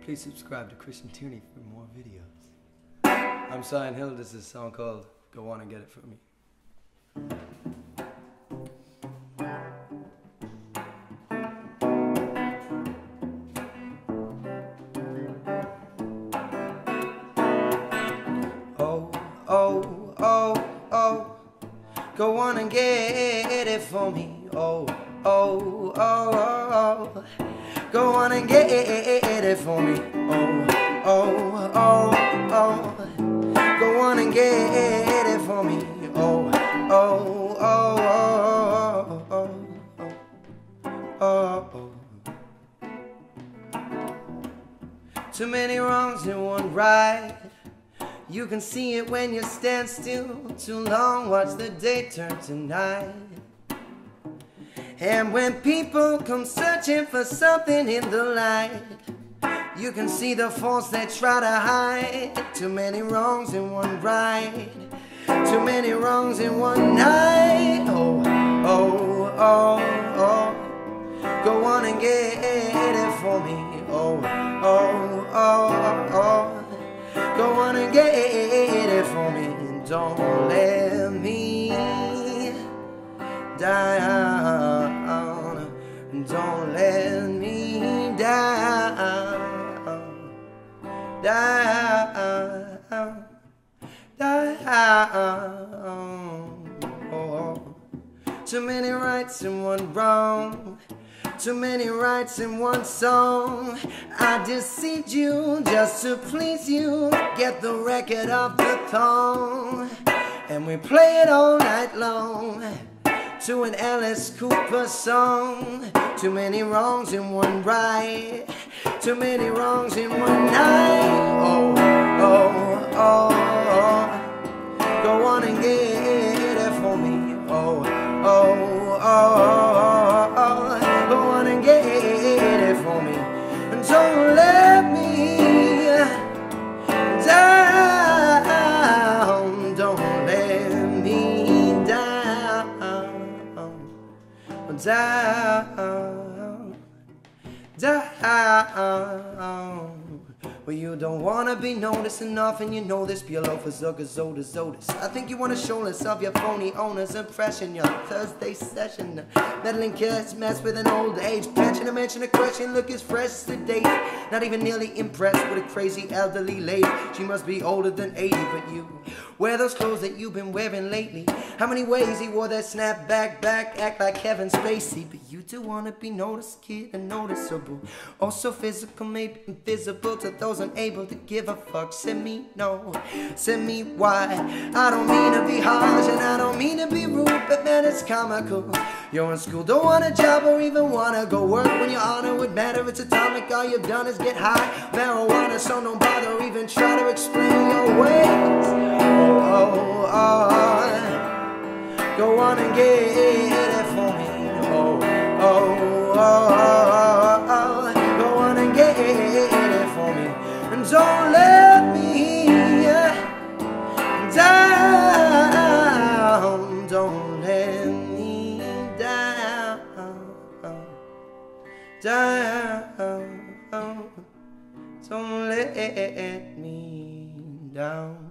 Please subscribe to Christian Tierney for more videos. I'm Cyan Hill. This is a song called Go On and Get It For Me. Oh, oh, oh, oh, go on and get it for me. Oh, oh, oh, oh, oh, go on and get it for me. Oh, oh, oh, oh, go on and get it for me. Oh, oh, oh, oh, oh, oh, oh. Too many wrongs and one right. You can see it when you stand still too long. Watch the day turn to night. And when people come searching for something in the light, you can see the faults they try to hide. Too many wrongs in one right. Too many wrongs in one night. Oh, oh, oh, oh, go on and get it for me. Oh, oh, oh, oh, go on and get it for me. Don't let me down. Don't let me down. Down. Oh. Too many rights and one wrong. Too many rights in one song. I deceived you just to please you. Get the record off the thong, and we play it all night long to an Alice Cooper song. Too many wrongs in one right. Too many wrongs in one night. Oh, oh, oh, oh, go on and get it for me. Oh, oh, oh, oh, go on and get it for me. And don't let me down. Don't let me down. Down. Well, you don't wanna be noticed enough, and you know this. Be low for Zuckers, Otis. I think you wanna show less of your phony owner's impression. Your Thursday session, meddling kids mess with an old age pension. To mention a question, look as fresh as the date. Not even nearly impressed with a crazy elderly lady. She must be older than 80, but you wear those clothes that you've been wearing lately. How many ways he wore that snapback back, act like Kevin Spacey. But you do wanna be noticed, kid, and noticeable. Also physical, maybe invisible to those unable to give a fuck. Send me no, send me why. I don't mean to be harsh and I don't mean to be rude, but man, it's comical. You're in school, don't want a job or even wanna go work. When your honor would matter, it's atomic. All you've done is get high marijuana, so don't bother or even try to explain your ways. Oh, oh, oh, go on and get it for me. Oh, oh, oh, oh, go on and get it for me. And don't let me down. Don't let me down. Down. Don't let me down.